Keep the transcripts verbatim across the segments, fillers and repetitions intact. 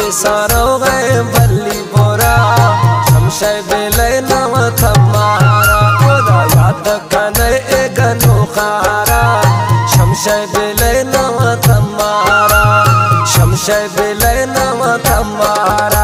सारो गए भली बोरा शमशे बेले नव थमारा ओदा याद कने ए गनो खारा शमशे बेले नव थमारा शमशे बेले नव थमारा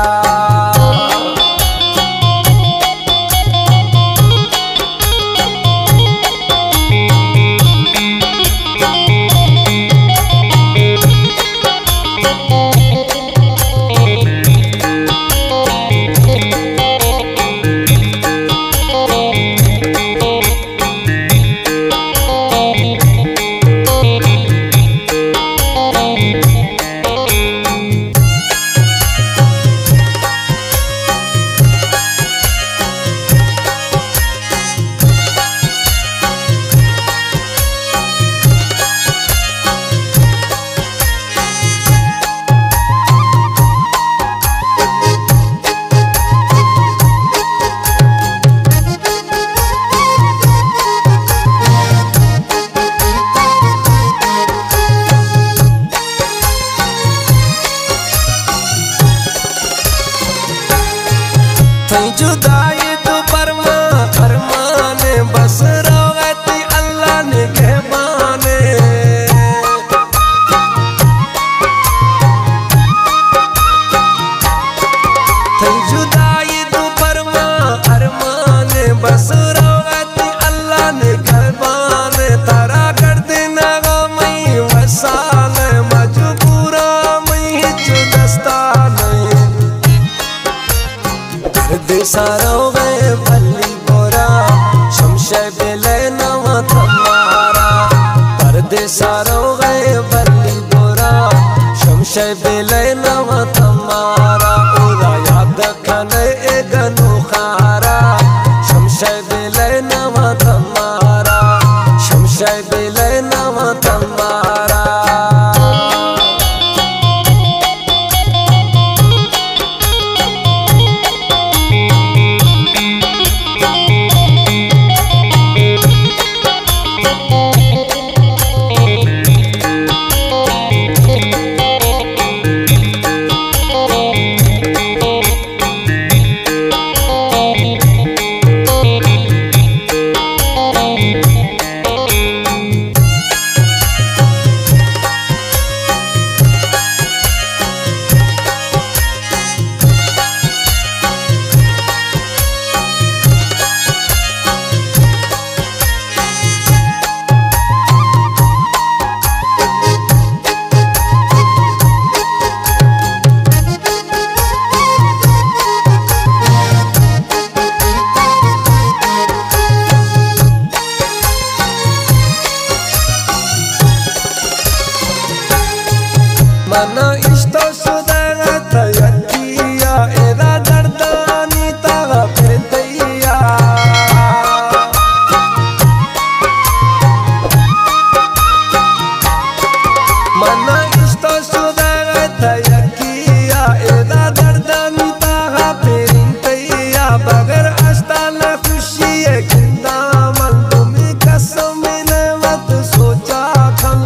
जुदाई तो परमा अरमाने बस रोती अल्लाह ने के माने जुदाई तो परमा अरमाने बस रोती अल्लाह ने के माने तारा कर देना गो मई वसाल मजबूरा मई जुदस्ता नहीं सारो गए भली बोरा शमशे बेले नव थमारा पर्दे सारो गए भली बोरा शमशे बेले नव थमारा ओदा याद कने ए गनो खारा शमशे बेले नव थमारा शमशे बेले नव थमारा मना इस्तो सुदागा तयकिया एदा दर्दानी तागा फिरतैया मना इस्तो सुदागा तयकिया एदा दर्दानी तागा फिरतैया बगर अस्ताल खुशी किंदा मन तुम्हें कसम ने मत सोचा खल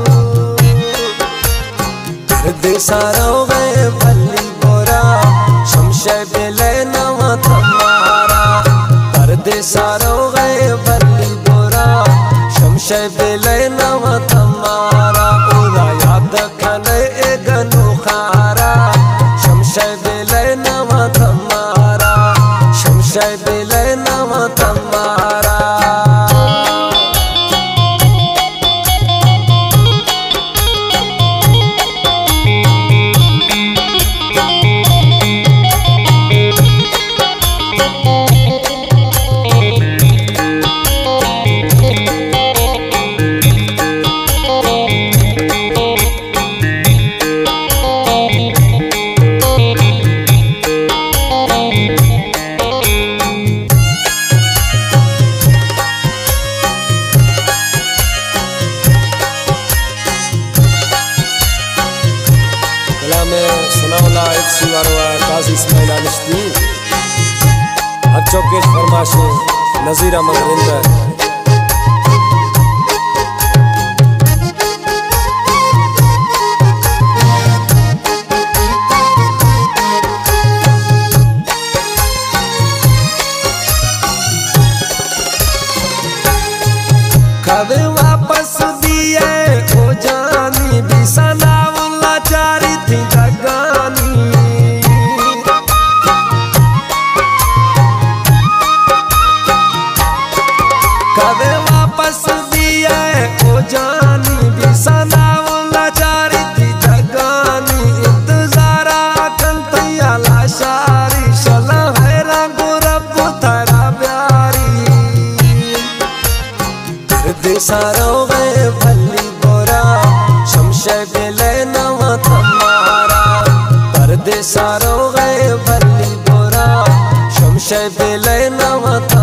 सारो गए भली बोरा शमशे बेले नव थमारा पर्दे सारो गए भली बोरा शमशे बेले नव थमारा ओदा याद कने ए गनो खारा शमशे बेले नव थमारा शमशे बेले नव थमारा काजी इस्माइल आलिश्ती चौकेश फरमाशे नज़ीर अहमद रिंदर। परदेसारो गए भली बोरा शमशे बेले नवा तमारा परदेसारो गए भली बोरा शमशे बेले नवा